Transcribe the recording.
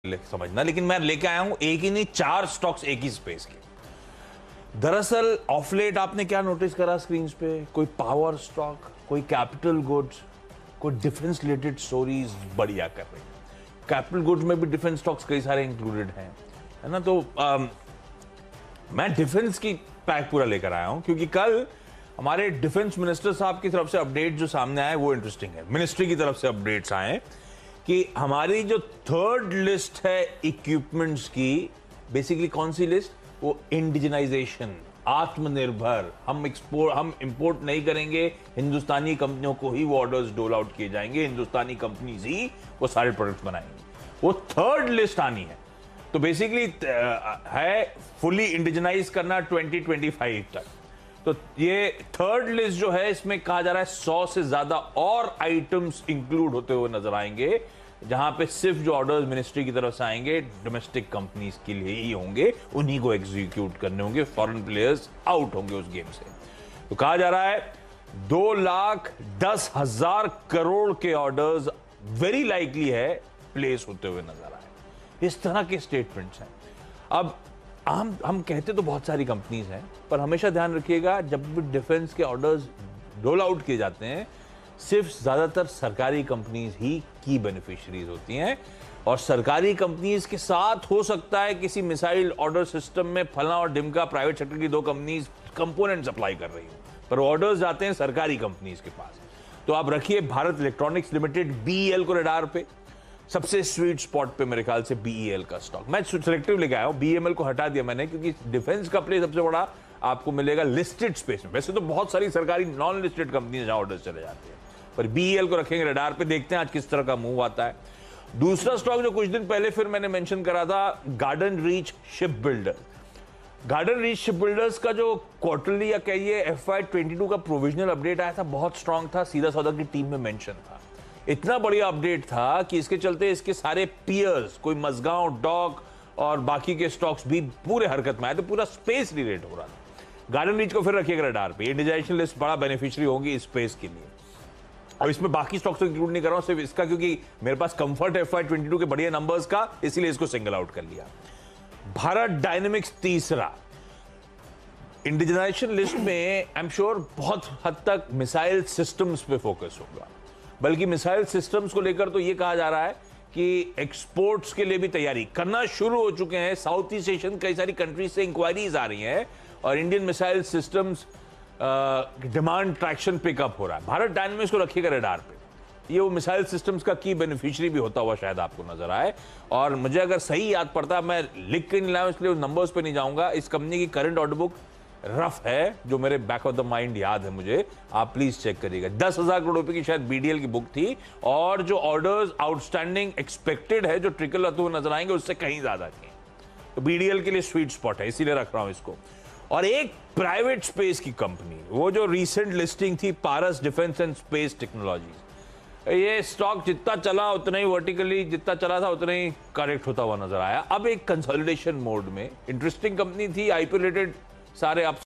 समझना, लेकिन मैं लेके आया हूं एक ही नहीं, 4 स्टॉक्स एक ही स्पेस के। दरअसल ऑफ लेट आपने क्या नोटिस करा स्क्रीन पे? कोई पावर स्टॉक, कोई कैपिटल गुड्स, कोई डिफेंस रिलेटेड स्टोरीज बढ़िया कर रही है। कैपिटल गुड्स में भी डिफेंस स्टॉक्स कई सारे इंक्लूडेड हैं, है ना। तो मैं डिफेंस की पैक पूरा लेकर आया हूं क्योंकि कल हमारे डिफेंस मिनिस्टर साहब की तरफ से अपडेट जो सामने आए वो इंटरेस्टिंग है। मिनिस्ट्री की तरफ से अपडेट्स आए कि हमारी जो थर्ड लिस्ट है इक्विपमेंट्स की, बेसिकली कौन सी लिस्ट? वो इंडिजिनाइजेशन, आत्मनिर्भर। हम इंपोर्ट नहीं करेंगे, हिंदुस्तानी कंपनियों को ही वो ऑर्डर्स डोल आउट किए जाएंगे, हिंदुस्तानी कंपनीज ही वो सारे प्रोडक्ट्स बनाएंगे। वो थर्ड लिस्ट आनी है। तो बेसिकली है फुली इंडिजिनाइज करना 2025 तक। तो ये थर्ड लिस्ट जो है, इसमें कहा जा रहा है 100 से ज्यादा और आइटम्स इंक्लूड होते हुए नजर आएंगे, जहां पे सिर्फ जो ऑर्डर्स मिनिस्ट्री की तरफ से आएंगे डोमेस्टिक कंपनीज के लिए ही होंगे, उन्हीं को एग्जीक्यूट करने होंगे, फॉरेन प्लेयर्स आउट होंगे उस गेम से। तो कहा जा रहा है 2,10,000 करोड़ के ऑर्डर्स वेरी लाइकली है प्लेस होते हुए नजर आए। इस तरह के स्टेटमेंट्स हैं। अब हम कहते तो बहुत सारी कंपनीज हैं, पर हमेशा ध्यान रखिएगा जब भी डिफेंस के ऑर्डर्स रोल आउट किए जाते हैं, सिर्फ ज्यादातर सरकारी कंपनीज ही की बेनिफिशियरीज होती हैं। और सरकारी कंपनीज के साथ हो सकता है किसी मिसाइल ऑर्डर सिस्टम में फला और डिमका प्राइवेट सेक्टर की 2 कंपनीज कंपोनेंट सप्लाई कर रही हो, पर ऑर्डर्स जाते हैं सरकारी कंपनीज के पास। तो आप रखिए भारत इलेक्ट्रॉनिक्स लिमिटेड BEL को रडार पे, सबसे स्वीट स्पॉट पे मेरे ख्याल से BEL का स्टॉक। मैं सिलेक्टिव लेके आया हूं, BML को हटा दिया मैंने क्योंकि डिफेंस का प्ले सबसे बड़ा आपको मिलेगा लिस्टेड स्पेस में। वैसे तो बहुत सारी सरकारी नॉन लिस्टेड कंपनी जहां ऑर्डर चले जाते हैं, पर BEL को रखेंगे रडार पे, देखते हैं आज किस तरह का मूव आता है। दूसरा स्टॉक जो कुछ दिन पहले फिर मैंने मेंशन करा था, Garden Reach Shipbuilder. Garden Reach Shipbuilders का जो क्वार्टरली या कहिए FY22 का प्रोविजनल अपडेट आया था, बहुत स्ट्रांग था, सीधा सौदा की टीम में मेंशन था। इतना बढ़िया अपडेट था कि इसके चलते इसके सारे पियर्स, कोई मजगांव, डॉक और बाकी के स्टॉक्स भी पूरे हरकत में आए, तो पूरा स्पेस रिलेट हो रहा था। गार्डन रीच को फिर रखिएगा रडार पे, इंडिजिनाइजेशन लिस्ट बड़ा बेनिफिशियरी होगी इस स्पेस के लिए। अब इसमें बाकी स्टॉक्स को इंक्लूड नहीं कर रहा हूं, सिर्फ इसका, क्योंकि मेरे पास कंफर्ट है FY22 के बढ़िया नंबर्स का, इसीलिए इसको सिंगल आउट कर लिया। भारत डायनेमिक्स तीसरा इंडिजिनाइजेशन लिस्ट में, आई एम श्योर बहुत हद तक मिसाइल सिस्टम्स पे फोकस होगा, बल्कि मिसाइल सिस्टम्स को लेकर तो यह कहा जा रहा है कि एक्सपोर्ट्स के लिए भी तैयारी करना शुरू हो चुके हैं। साउथ ईस्ट एशियन कई सारी कंट्रीज से इंक्वायरीज आ रही हैं और Indian missile systems demand traction pickup हो रहा है। भारत डायनेमिक्स को रखिएगा रडार पे, ये वो मिसाइल सिस्टम्स का की बेनिफिशियरी भी होता हुआ शायद आपको नजर आए। और मुझे अगर सही याद पड़ता, मैं लिख के नहीं लाया इसलिए नंबर्स पे नहीं जाऊंगा, इस कंपनी की करंट ऑर्डर बुक रफ है, जो मेरे बैक ऑफ द माइंड याद है मुझे, आप प्लीज चेक करिएगा। 10,000 करोड़ रुपए की शायद BDL की बुक थी, और जो ऑर्डर्स आउटस्टैंडिंग एक्सपेक्टेड है, जो ट्रिकल होते हुए नजर आएंगे, उससे कहीं ज्यादा की। तो BDL के लिए स्वीट स्पॉट है, इसीलिए रख रहा हूं इसको। और एक प्राइवेट स्पेस की कंपनी, वो जो रिसेंट लिस्टिंग थी, Paras defence and space technologies, ये स्टॉक जितना चला उतना ही वर्टिकली जितना चला था उतना ही करेक्ट होता हुआ नजर आया। अब एक कंसोलिडेशन मोड में, इंटरेस्टिंग कंपनी थी, IPO रिलेटेड सारे अप्स